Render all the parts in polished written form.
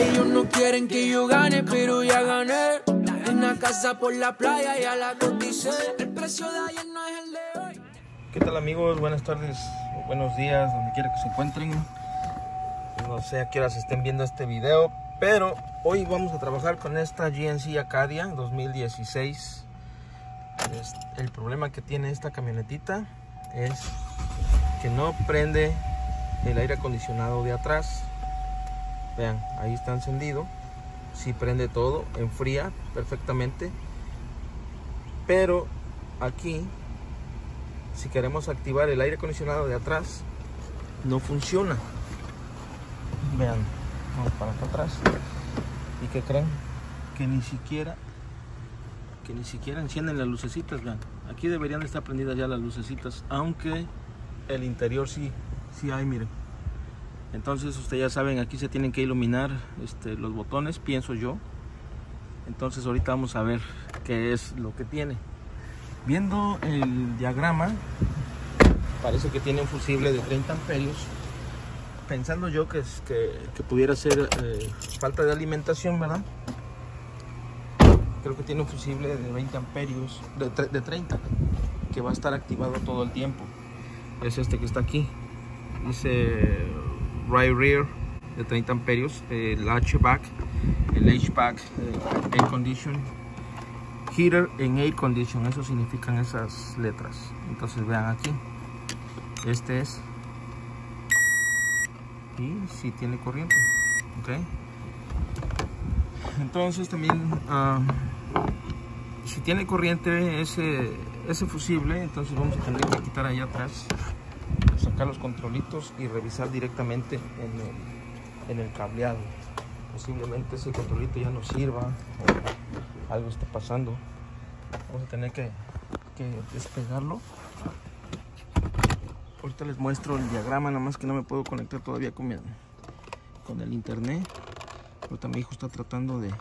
Ellos no quieren que yo gane, pero ya gané. Una casa por la playa, ya la coticé. El precio de ayer no es el de hoy. ¿Qué tal, amigos? Buenas tardes o buenos días, donde quiera que se encuentren. No sé a qué horas estén viendo este video, pero hoy vamos a trabajar con esta GMC Acadia 2016. El problema que tiene esta camionetita es que no prende el aire acondicionado de atrás. Vean, ahí está encendido. Sí prende todo, enfría perfectamente, pero aquí, si queremos activar el aire acondicionado de atrás, no funciona. Vean, vamos para acá atrás. ¿Y qué creen? Que ni siquiera encienden las lucecitas. Vean, aquí deberían estar prendidas ya las lucecitas, aunque el interior sí hay, miren. Entonces ustedes ya saben, aquí se tienen que iluminar los botones, pienso yo. Entonces ahorita vamos a ver qué es lo que tiene. Viendo el diagrama, parece que tiene un fusible de 30 amperios. Pensando yo que pudiera ser falta de alimentación, ¿verdad? Creo que tiene un fusible de 20 amperios, de 30, que va a estar activado todo el tiempo. Es este que está aquí. Dice right rear de 30 amperios, el HVAC, air condition, heater en air condition, eso significan esas letras. Entonces vean aquí, este es, y si tiene corriente, ok. Entonces también si tiene corriente ese fusible, entonces vamos a tener que quitar allá atrás, sacar los controlitos y revisar directamente en el cableado. Posiblemente ese controlito ya no sirva o algo está pasando. Vamos a tener que despegarlo. Ahorita les muestro el diagrama, nada más que no me puedo conectar todavía con el internet. Ahorita mi hijo está tratando de...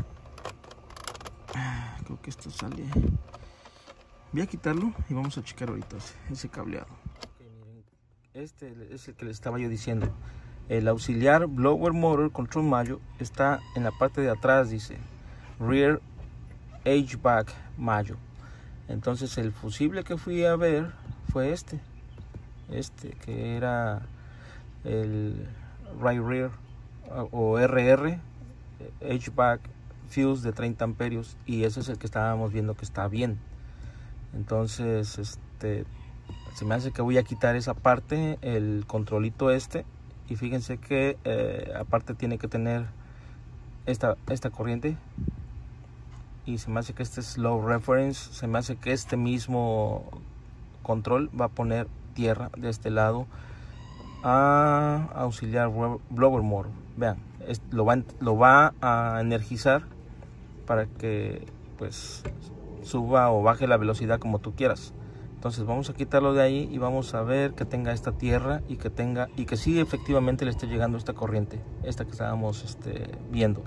creo que esto sale. Voy a quitarlo y vamos a checar ahorita ese cableado. Este es el que les estaba yo diciendo. El auxiliar blower motor control module está en la parte de atrás, dice rear HVAC module. Entonces el fusible que fui a ver fue este que era el right rear o RR HVAC fuse de 30 amperios, y ese es el que estábamos viendo que está bien. Entonces se me hace que voy a quitar esa parte, el controlito y fíjense que aparte tiene que tener esta corriente, y se me hace que este es low reference. Se me hace que este mismo control va a poner tierra de este lado a auxiliar blower motor. Vean, lo va a energizar para que pues suba o baje la velocidad como tú quieras. Entonces vamos a quitarlo de ahí y vamos a ver que tenga esta tierra y que sí efectivamente le esté llegando esta corriente, esta que estábamos viendo.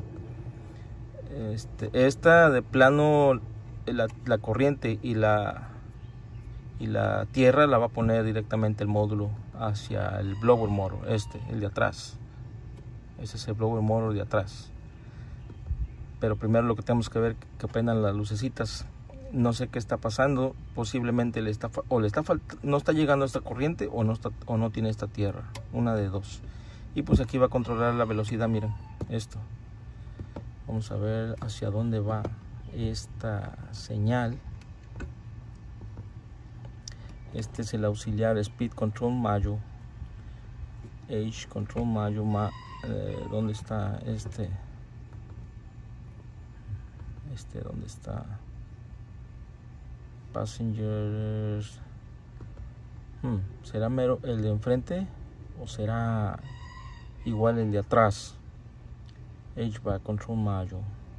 Esta de plano, la corriente y la tierra la va a poner directamente el módulo hacia el blower motor, el de atrás. Ese es el blower motor de atrás. Pero primero lo que tenemos que ver que prendan las lucecitas. No sé qué está pasando, posiblemente no está llegando esta corriente o no tiene esta tierra, una de dos. Y pues aquí va a controlar la velocidad, miren esto. Vamos a ver hacia dónde va esta señal. Este es el auxiliar Speed Control Module, Age Control Module. ¿Dónde está ¿dónde está? Passengers. ¿Será mero el de enfrente o será igual el de atrás? HVAC Control Module.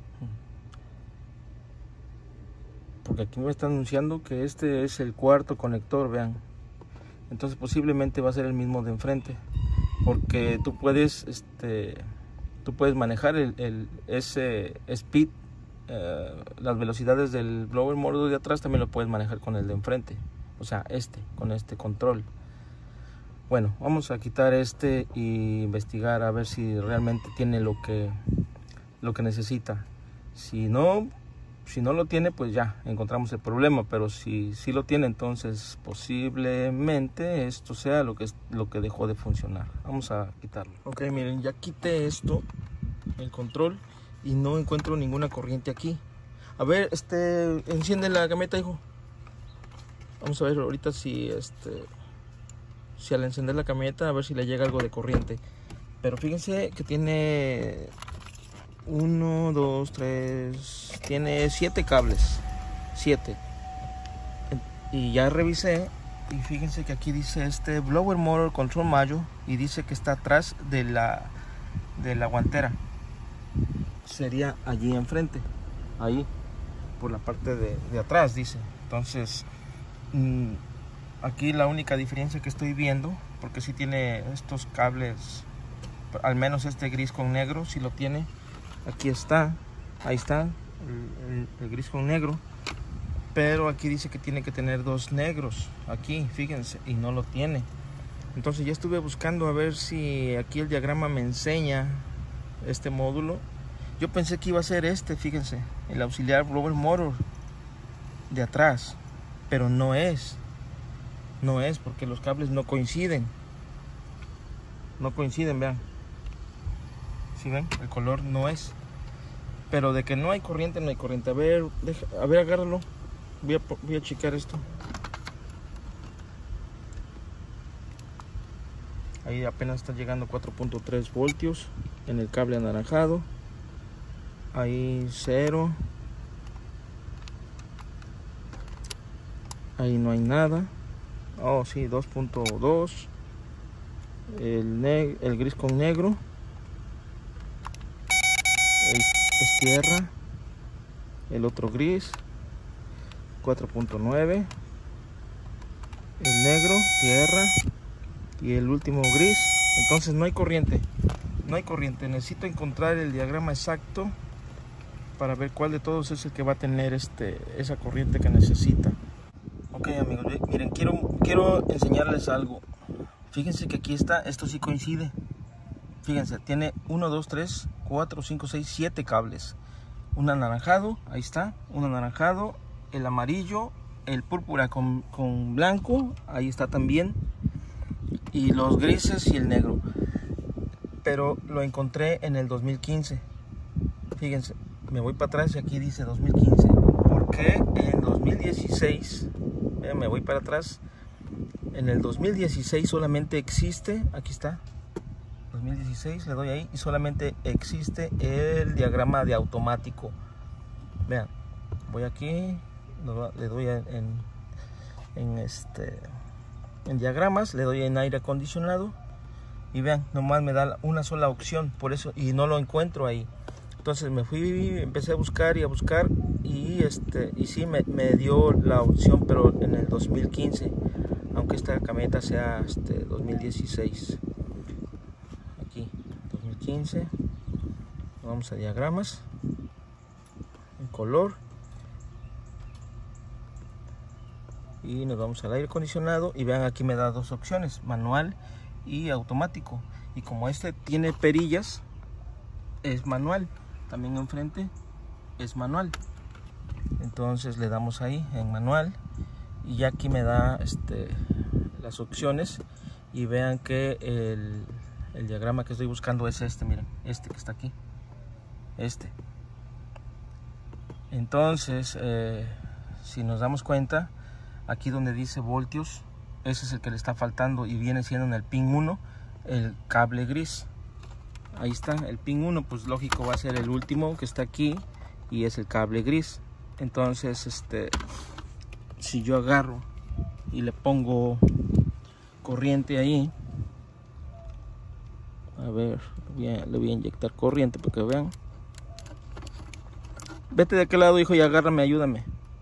Porque aquí me está anunciando que este es el cuarto conector, vean. Entonces posiblemente va a ser el mismo de enfrente, porque tú puedes manejar ese speed, las velocidades del blower motor de atrás también lo puedes manejar con el de enfrente, o sea con este control. Bueno, vamos a quitar este y investigar a ver si realmente tiene lo que necesita. Si no lo tiene, pues ya encontramos el problema, pero si lo tiene, entonces posiblemente esto sea lo que dejó de funcionar. Vamos a quitarlo. Ok, miren, ya quité esto, el control, y no encuentro ninguna corriente aquí. A ver, enciende la camioneta, hijo. Vamos a ver ahorita si al encender la camioneta, a ver si le llega algo de corriente. Pero fíjense que tiene 1, 2, 3, tiene 7 cables, 7. Y ya revisé y fíjense que aquí dice Blower Motor Control Module y dice que está atrás de la guantera. Sería allí enfrente, ahí por la parte de atrás dice. Entonces aquí la única diferencia que estoy viendo, porque sí tiene estos cables, al menos este gris con negro, sí lo tiene. Aquí está, ahí está el gris con negro, pero aquí dice que tiene que tener 2 negros aquí, fíjense, y no lo tiene. Entonces ya estuve buscando a ver si aquí el diagrama me enseña este módulo. Yo pensé que iba a ser fíjense, el auxiliar blower motor de atrás, pero no es porque los cables no coinciden, vean. ¿Sí ven? El color no es. Pero de que no hay corriente, no hay corriente. A ver, agárralo. Voy a checar esto. Ahí apenas está llegando 4.3 voltios en el cable anaranjado. Ahí 0. Ahí no hay nada. Oh, sí, 2.2. El gris con negro. Es tierra. El otro gris 4.9. El negro, tierra. Y el último gris. Entonces no hay corriente. Necesito encontrar el diagrama exacto para ver cuál de todos es el que va a tener esa corriente que necesita. Ok, amigos, miren, quiero enseñarles algo. Fíjense que aquí está, esto sí coincide. Fíjense, tiene 1, 2, 3, 4, 5, 6, 7 cables. Un anaranjado, ahí está, un anaranjado, el amarillo, el púrpura con blanco, ahí está también, y los grises y el negro. Pero lo encontré en el 2015. Fíjense, me voy para atrás y aquí dice 2015. Porque en 2016, me voy para atrás, en el 2016 solamente existe, aquí está, 2016, le doy ahí y solamente existe el diagrama de automático. Vean, voy aquí, le doy en diagramas, le doy en aire acondicionado y vean, nomás me da una sola opción, por eso, y no lo encuentro ahí. Entonces me fui, empecé a buscar y sí me dio la opción, pero en el 2015, aunque esta camioneta sea 2016. Aquí 2015, vamos a diagramas, en color, y nos vamos al aire acondicionado y vean, aquí me da 2 opciones, manual y automático. Y como tiene perillas, es manual. También enfrente es manual. Entonces le damos ahí en manual y ya aquí me da las opciones. Y vean que el diagrama que estoy buscando es miren, que está aquí, Entonces si nos damos cuenta, aquí donde dice voltios, ese es el que le está faltando y viene siendo en el pin 1 el cable gris. Ahí está, el pin 1, pues lógico va a ser el último que está aquí y es el cable gris. Entonces si yo agarro y le pongo corriente ahí, a ver, le voy a inyectar corriente para que vean. Vete de aquel lado, hijo, y agárrame, ayúdame.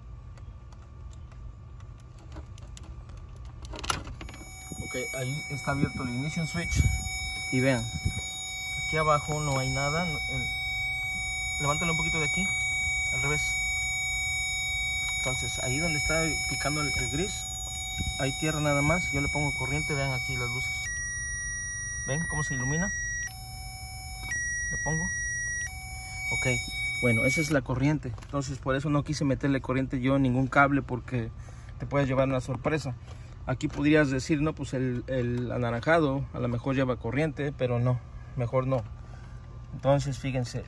Ok, ahí está abierto el ignition switch y vean, aquí abajo no hay nada. Levántalo un poquito de aquí, al revés. Entonces ahí donde está picando el gris, hay tierra nada más, yo le pongo corriente, vean aquí las luces. ¿Ven cómo se ilumina? Le pongo. Ok, bueno, esa es la corriente. Entonces por eso no quise meterle corriente yo ningún cable, porque te puedes llevar una sorpresa. Aquí podrías decir, no, pues el anaranjado a lo mejor lleva corriente, pero no, mejor no. Entonces fíjense,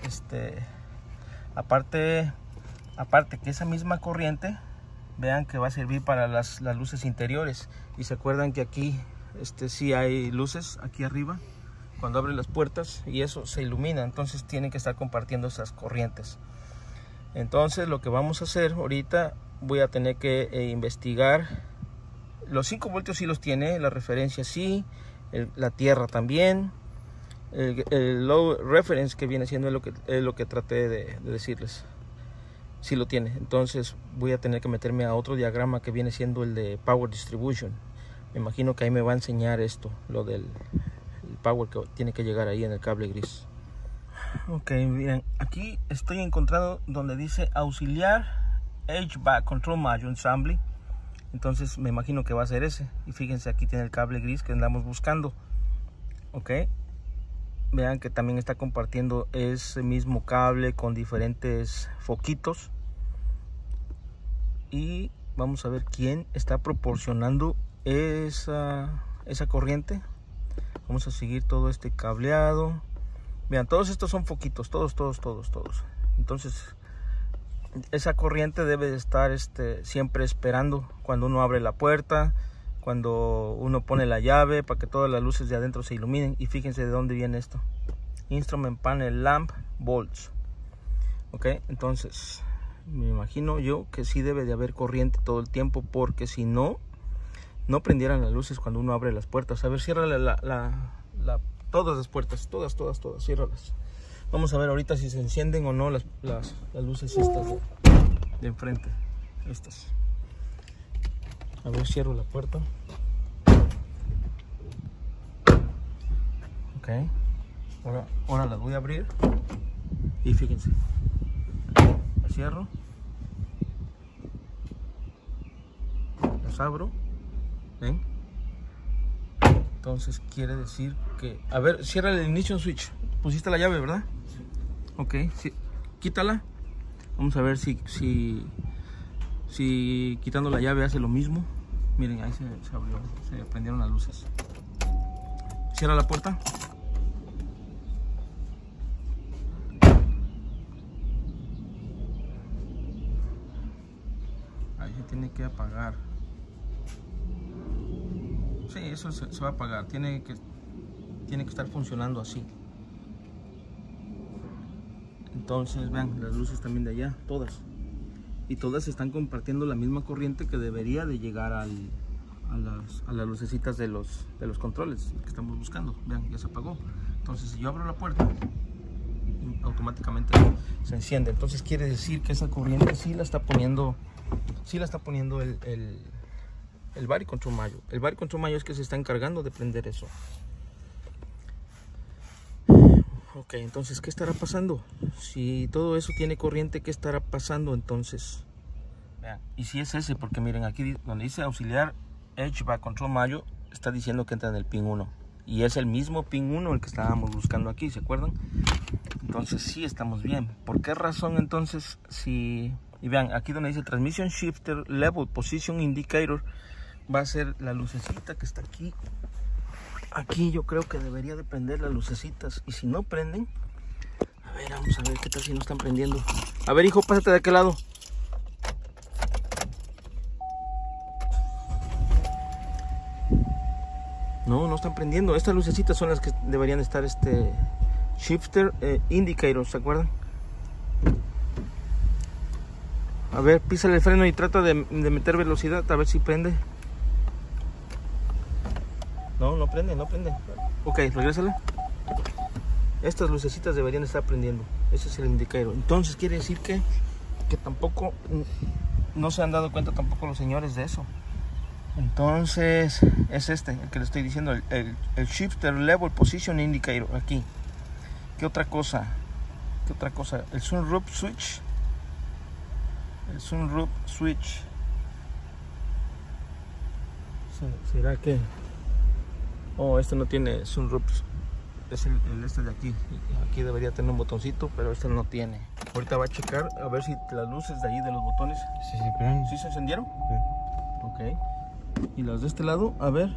aparte que esa misma corriente, vean que va a servir para las luces interiores. Y se acuerdan que aquí sí hay luces aquí arriba cuando abren las puertas, y eso se ilumina. Entonces tienen que estar compartiendo esas corrientes. Entonces lo que vamos a hacer ahorita, voy a tener que investigar. Los 5 voltios sí los tiene, la referencia sí, la tierra también. El low reference, que viene siendo lo que traté de decirles, sí lo tiene. Entonces voy a tener que meterme a otro diagrama que viene siendo el de Power Distribution. Me imagino que ahí me va a enseñar esto, lo del power que tiene que llegar ahí en el cable gris. Ok, bien, aquí estoy encontrando donde dice auxiliar HVAC Control Module Assembly. Entonces me imagino que va a ser ese. Y fíjense, aquí tiene el cable gris que andamos buscando. Ok, vean que también está compartiendo ese mismo cable con diferentes foquitos. Y vamos a ver quién está proporcionando esa corriente. Vamos a seguir todo este cableado. Vean, todos estos son foquitos, todos. Entonces esa corriente debe de estar siempre esperando cuando uno abre la puerta, cuando uno pone la llave, para que todas las luces de adentro se iluminen. Y fíjense de dónde viene esto: Instrument Panel Lamp Volts. Ok, entonces me imagino yo que sí debe de haber corriente todo el tiempo, porque si no, no prendieran las luces cuando uno abre las puertas. A ver, cierra todas las puertas, todas, ciérralas. Vamos a ver ahorita si se encienden o no las luces estas de enfrente, estas. A ver, cierro la puerta. Ok, ahora las voy a abrir. Y fíjense, las cierro, las abro. ¿Ven? Entonces quiere decir que... A ver, cierra el ignition switch. Pusiste la llave, ¿verdad? Ok, sí. Quítala. Vamos a ver si quitando la llave hace lo mismo. Miren, ahí se abrió, se prendieron las luces. Cierra la puerta. Ahí se tiene que apagar. Sí, eso se va a apagar. Tiene que estar funcionando así. Entonces vean, las luces también de allá, todas. Y todas están compartiendo la misma corriente que debería de llegar a las lucecitas de los controles que estamos buscando. Vean, ya se apagó. Entonces si yo abro la puerta, automáticamente se enciende. Entonces quiere decir que esa corriente sí la está poniendo el Body Control Module. El Body Control Module es que se está encargando de prender eso. Ok, entonces, ¿qué estará pasando? Si todo eso tiene corriente, ¿qué estará pasando entonces? Vean, y si es ese, porque miren, aquí donde dice auxiliar HVAC Control Module, está diciendo que entra en el pin 1. Y es el mismo pin 1 el que estábamos buscando aquí, ¿se acuerdan? Entonces sí estamos bien. ¿Por qué razón entonces si... Y vean, aquí donde dice Transmission Shifter Level Position Indicator, va a ser la lucecita que está aquí. Aquí yo creo que debería de prender las lucecitas. Y si no prenden, a ver, vamos a ver qué tal si no están prendiendo. A ver, hijo, pásate de aquel lado. No están prendiendo. Estas lucecitas son las que deberían estar Shifter Indicator, ¿se acuerdan? A ver, písale el freno y trata de meter velocidad, a ver si prende. No prende. Ok, regrésale. Estas lucecitas deberían estar prendiendo. Ese es el indicador. Entonces quiere decir que tampoco no se han dado cuenta tampoco los señores de eso. Entonces es el que le estoy diciendo, el Shifter Level Position Indicator aquí. ¿Qué otra cosa? El Sunroof Switch. ¿Será que? Oh, este no tiene sunroofs. Es este de aquí. Aquí debería tener un botoncito, pero este no tiene. Ahorita va a checar a ver si las luces de ahí de los botones ¿sí se encendieron? Sí. Ok. Y las de este lado, a ver.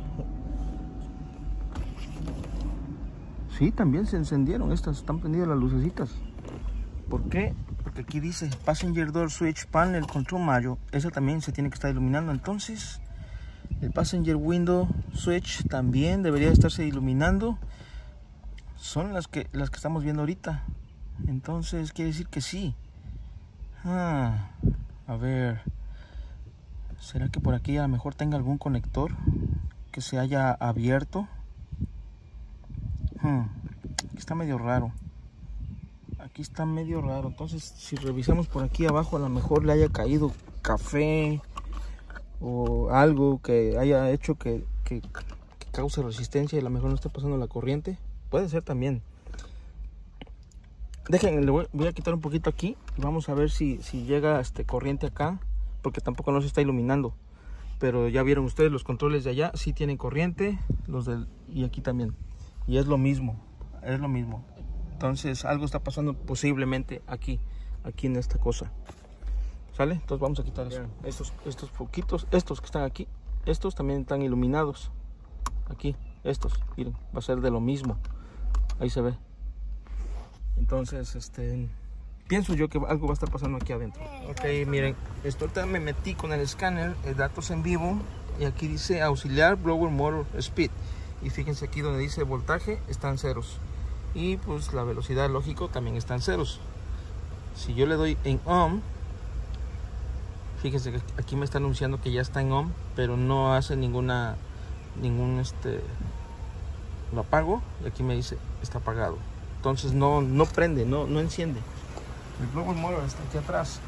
Sí, también se encendieron. Estas están prendidas las lucecitas. ¿Por qué? Porque aquí dice Passenger Door Switch Panel Control Module. Esa también se tiene que estar iluminando. Entonces, el Passenger Window Switch también debería estarse iluminando. Son las que estamos viendo ahorita. Entonces quiere decir que sí. A ver, ¿será que por aquí a lo mejor tenga algún conector que se haya abierto? Está medio raro. Aquí está medio raro. Entonces si revisamos por aquí abajo, a lo mejor le haya caído café o algo que haya hecho que cause resistencia y a lo mejor no está pasando la corriente. Puede ser también. Déjenme, voy a quitar un poquito aquí y vamos a ver si llega corriente acá, porque tampoco no se está iluminando. Pero ya vieron ustedes los controles de allá, sí tienen corriente, y aquí también. Y es lo mismo, Entonces algo está pasando posiblemente aquí en esta cosa. ¿Sale? Entonces vamos a quitar eso. Estos foquitos, estos que están aquí, estos también están iluminados. Aquí, estos, miren, va a ser de lo mismo. Ahí se ve. Entonces, pienso yo que algo va a estar pasando aquí adentro. Ok, miren, ahorita me metí con el escáner, datos en vivo, y aquí dice auxiliar blower motor speed. Y fíjense aquí donde dice voltaje, están ceros. Y pues la velocidad, lógico, también están ceros. Si yo le doy en on, fíjense que aquí me está anunciando que ya está en on, pero no hace lo apago y aquí me dice está apagado. Entonces no prende, no enciende. El blower motor está aquí atrás.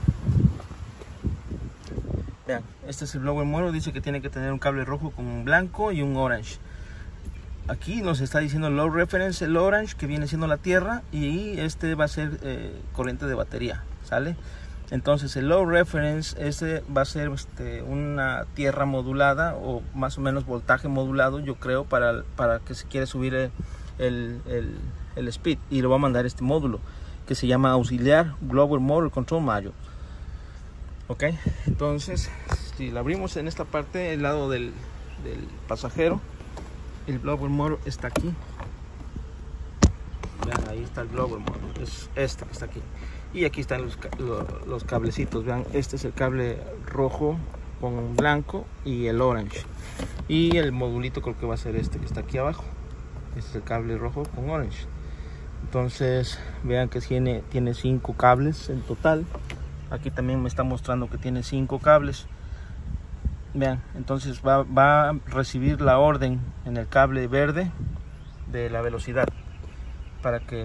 Vean, este es el blower motor. Dice que tiene que tener un cable rojo con un blanco y un orange. Aquí nos está diciendo low reference, el orange, que viene siendo la tierra, y este va a ser corriente de batería, ¿sale? Entonces el low reference, va a ser una tierra modulada, o más o menos voltaje modulado, yo creo, para que se quiere subir el speed, y lo va a mandar este módulo que se llama auxiliar blower motor control module. Ok, entonces si la abrimos en esta parte, el lado del pasajero, el blower motor está aquí. Vean, ahí está el blower motor, es este que está aquí. Y aquí están los cablecitos. Vean, este es el cable rojo con blanco y el orange. Y el modulito creo que va a ser este que está aquí abajo. Este es el cable rojo con orange. Entonces vean que tiene 5 cables en total. Aquí también me está mostrando que tiene 5 cables. Vean, entonces va a recibir la orden en el cable verde de la velocidad para que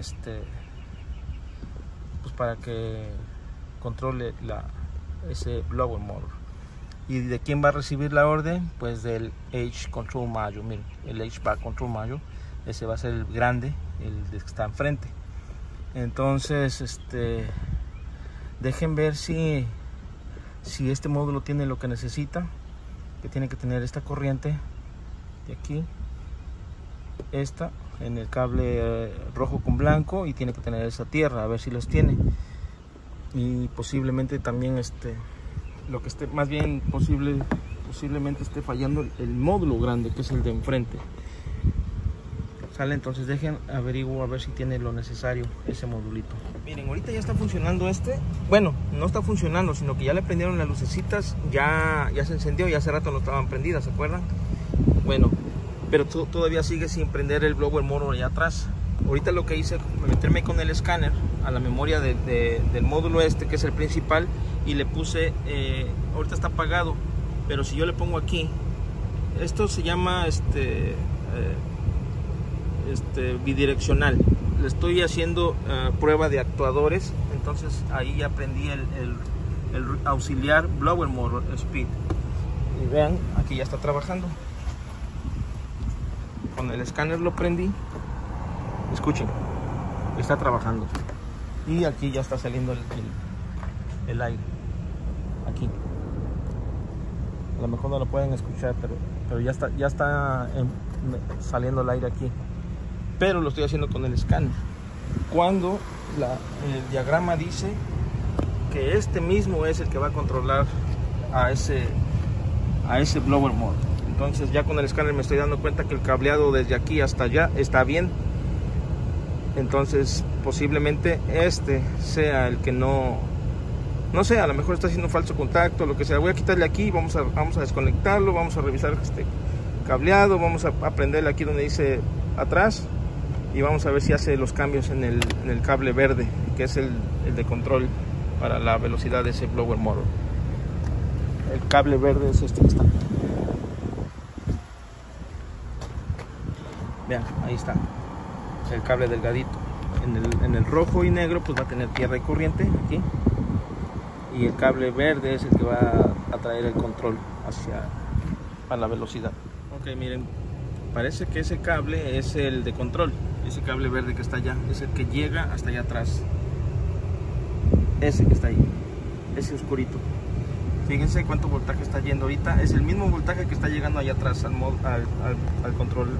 para que controle ese blower motor. ¿Y de quién va a recibir la orden? Pues del H control module. Miren, el HVAC control module, ese va a ser el grande, el que está enfrente. Entonces dejen ver si este módulo tiene lo que necesita, que tiene que tener esta corriente de aquí, esta en el cable rojo con blanco, y tiene que tener esa tierra, a ver si los tiene. Y posiblemente también lo que esté, más bien posiblemente esté fallando el módulo grande, que es el de enfrente. ¿Sale? Entonces averiguo a ver si tiene lo necesario ese modulito. Miren, ahorita ya está funcionando bueno, no está funcionando, sino que ya le prendieron las lucecitas, ya se encendió, y hace rato no estaban prendidas, ¿se acuerdan? Bueno, pero todavía sigue sin prender el blower motor allá atrás. Ahorita lo que hice fue meterme con el escáner a la memoria del módulo que es el principal, y le puse, ahorita está apagado, pero si yo le pongo aquí, esto se llama bidireccional. Le estoy haciendo prueba de actuadores, entonces ahí ya prendí el auxiliar blower motor speed, y vean, aquí ya está trabajando. Con el escáner lo prendí, escuchen, está trabajando, y aquí ya está saliendo el aire. Aquí a lo mejor no lo pueden escuchar, pero pero ya está saliendo el aire aquí, pero lo estoy haciendo con el escáner. Cuando el diagrama dice que este mismo es el que va a controlar a ese blower motor. Entonces ya con el escáner me estoy dando cuenta que el cableado desde aquí hasta allá está bien. Entonces posiblemente este sea el que no sé, a lo mejor está haciendo falso contacto, lo que sea. Voy a quitarle aquí, vamos a desconectarlo, vamos a revisar este cableado, vamos a prenderle aquí donde dice atrás y vamos a ver si hace los cambios en el cable verde, que es el de control para la velocidad de ese blower motor. El cable verde es este que está. Vean, ahí está el cable delgadito. En el rojo y negro pues va a tener tierra y corriente aquí, y el cable verde es el que va a traer el control a la velocidad. Ok, miren, parece que ese cable es el de control. Ese cable verde que está allá es el que llega hasta allá atrás. Ese que está ahí, ese oscurito. Fíjense cuánto voltaje está yendo ahorita. Es el mismo voltaje que está llegando allá atrás al control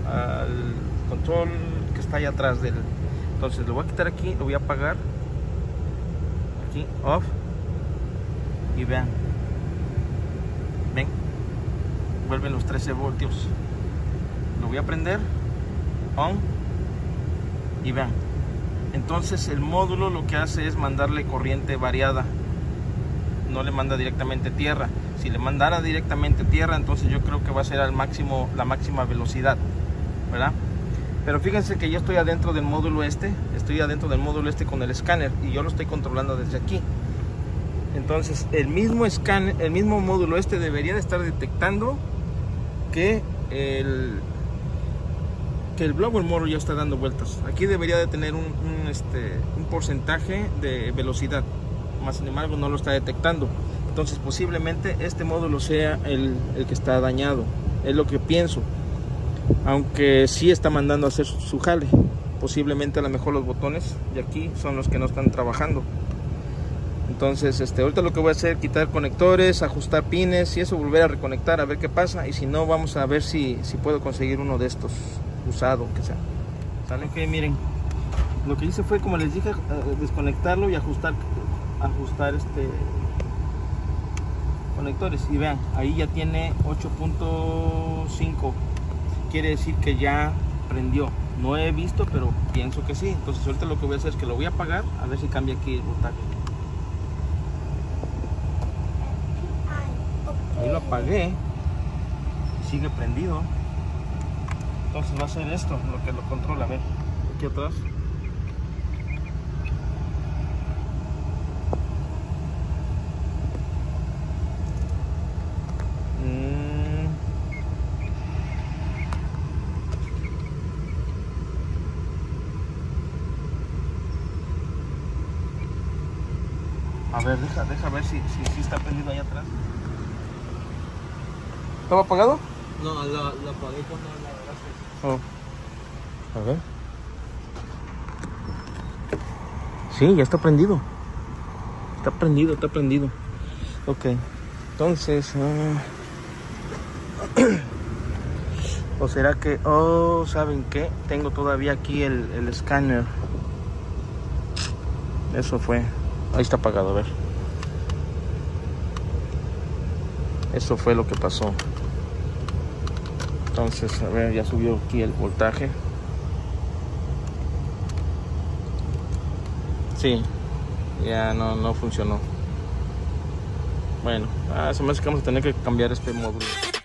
que está allá atrás del. Entonces lo voy a quitar aquí, lo voy a apagar aquí, off, y vean, ven, vuelven los 13 voltios. Lo voy a prender, on, y vean. Entonces el módulo lo que hace es mandarle corriente variada, no le manda directamente tierra. Si le mandara directamente tierra, entonces yo creo que va a ser la máxima velocidad, ¿verdad? Pero fíjense que yo estoy adentro del módulo con el escáner y yo lo estoy controlando desde aquí. Entonces el mismo módulo debería de estar detectando que el blower motor ya está dando vueltas. Aquí debería de tener un porcentaje de velocidad, más sin embargo no lo está detectando. Entonces posiblemente este módulo sea el que está dañado, es lo que pienso. Aunque sí está mandando a hacer su jale. Posiblemente a lo mejor los botones de aquí son los que no están trabajando. Entonces ahorita lo que voy a hacer es quitar conectores, ajustar pines y eso, volver a reconectar a ver qué pasa. Y si no, vamos a ver si puedo conseguir uno de estos usado, que sea. ¿Sale? Ok, miren, lo que hice fue, como les dije, desconectarlo y ajustar conectores. Y vean, ahí ya tiene 8.5. Quiere decir que ya prendió. No he visto, pero pienso que sí. Entonces ahorita lo que voy a hacer es que lo voy a apagar, a ver si cambia aquí el voltaje. Ahí lo apagué y sigue prendido. Entonces va a ser esto lo que lo controla. A ver, aquí atrás. A ver, deja ver si está prendido allá atrás. ¿Estaba apagado? No, lo apagué cuando la agarraste. Oh. A ver. Sí, ya está prendido. Está prendido. Ok. Entonces... ¿o será que... ¿saben qué? Tengo todavía aquí el escáner. Eso fue... Ahí está apagado, a ver. Eso fue lo que pasó. Entonces, a ver, ya subió aquí el voltaje. Sí, ya no funcionó. Bueno, se me hace que vamos a tener que cambiar este módulo.